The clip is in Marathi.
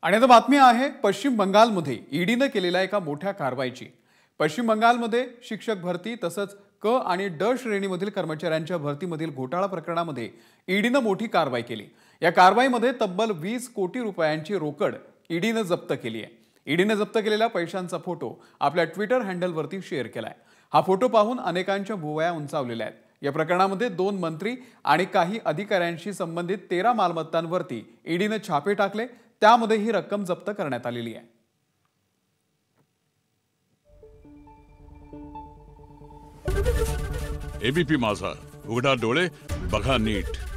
आणि आता बातमी आहे पश्चिम बंगालमध्ये ईडीने केलेल्या एका मोठ्या कारवाईची। पश्चिम बंगालमध्ये शिक्षक भरती तसंच क आणि ड श्रेणीमधील कर्मचाऱ्यांच्या भरतीमधील घोटाळा प्रकरणामध्ये ईडीने मोठी कारवाई केली। या कारवाईमध्ये तब्बल 20 कोटी रुपयांची रोकड ईडीने जप्त केली आहे। ईडीने जप्त केलेल्या पैशांचा फोटो आपल्या ट्विटर हँडलवरती शेअर केलाय। हा फोटो पाहून अनेकांच्या भुवया उंचावलेल्या आहेत। या प्रकरणामध्ये 2 मंत्री आणि काही अधिकाऱ्यांशी संबंधित 13 मालमत्तांवरती ईडीने छापे टाकले, त्यामध्ये ही रक्कम जप्त करण्यात आलेली आहे। एबीपी माझा, उघडा डोळे बघा नीट।